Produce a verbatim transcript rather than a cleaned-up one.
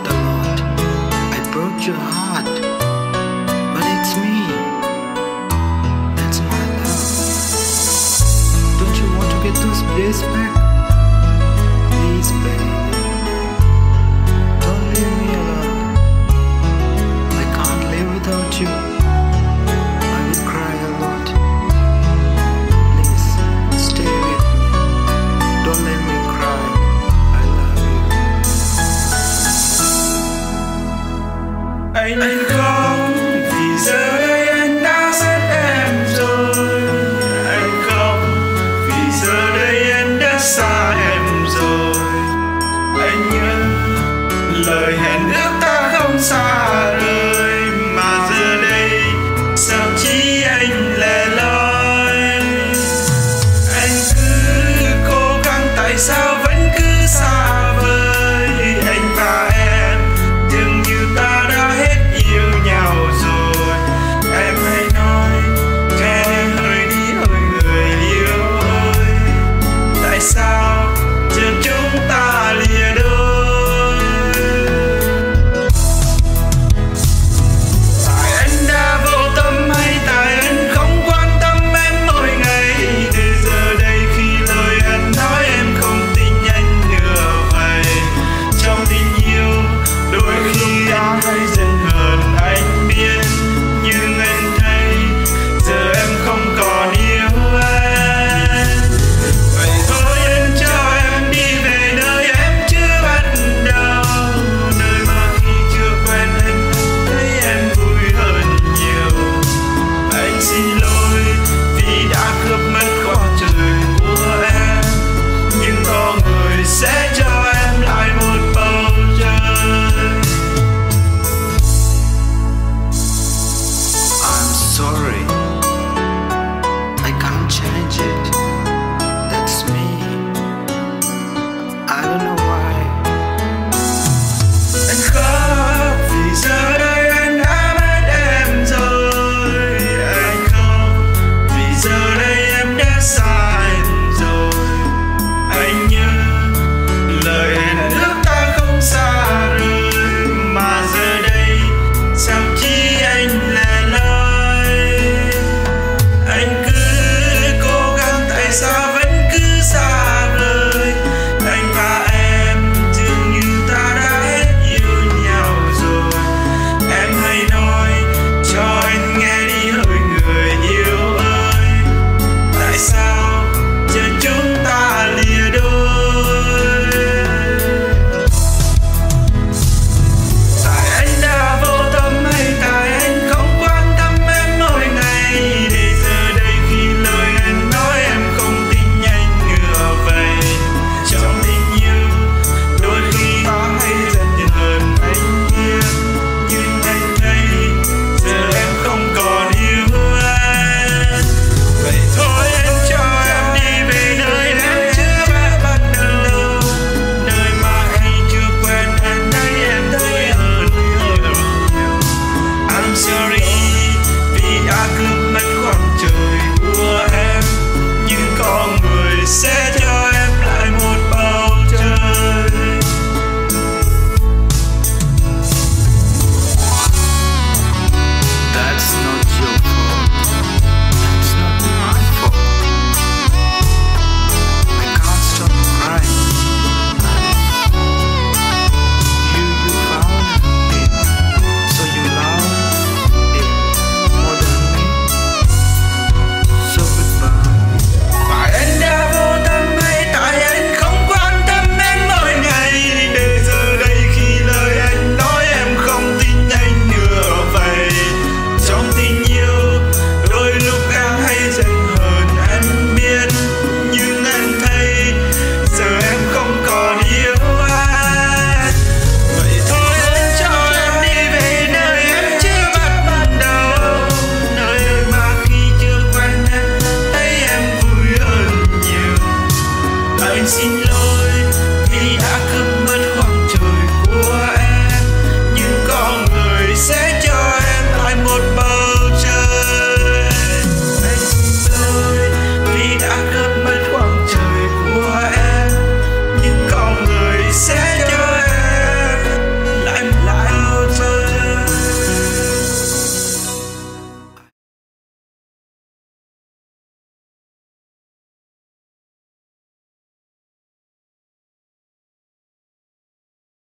a lot. I broke your heart, but it's me. That's my love. Don't you want to get those days back? Please, baby. Don't leave me alone. I can't live without you. I will cry a lot. Please, stay with me. Don't let me cry. I love you. Anh khóc vì giờ đây anh đã mất em rồi. Anh khóc vì giờ đây anh đã xa em rồi. Anh nhớ lời hẹn ước ta không xa rời.